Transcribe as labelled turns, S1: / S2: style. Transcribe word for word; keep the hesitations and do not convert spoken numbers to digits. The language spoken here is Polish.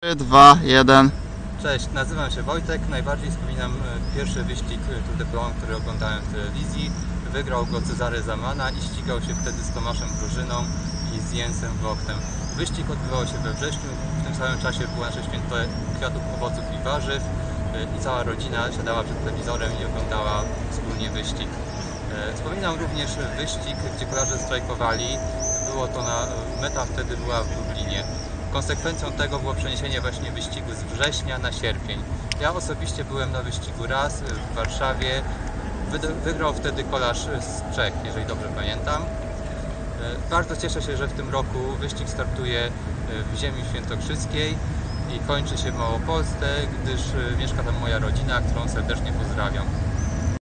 S1: trzy, dwa, jeden.
S2: Cześć, nazywam się Wojtek. Najbardziej wspominam pierwszy wyścig Tour de France, który oglądałem w telewizji. Wygrał go Cezary Zamana i ścigał się wtedy z Tomaszem Grużyną i z Jensem Voigtem. Wyścig odbywał się we wrześniu. W tym samym czasie było nasze święto kwiatów, owoców i warzyw i cała rodzina siadała przed telewizorem i oglądała wspólnie wyścig. Wspominam również wyścig, gdzie kolarze strajkowali. Było to na, meta wtedy była w Lublinie. Konsekwencją tego było przeniesienie właśnie wyścigu z września na sierpień. Ja osobiście byłem na wyścigu raz w Warszawie. Wygrał wtedy kolarz z Czech, jeżeli dobrze pamiętam. Bardzo cieszę się, że w tym roku wyścig startuje w ziemi świętokrzyskiej i kończy się w Małopolsce, gdyż mieszka tam moja rodzina, którą serdecznie pozdrawiam.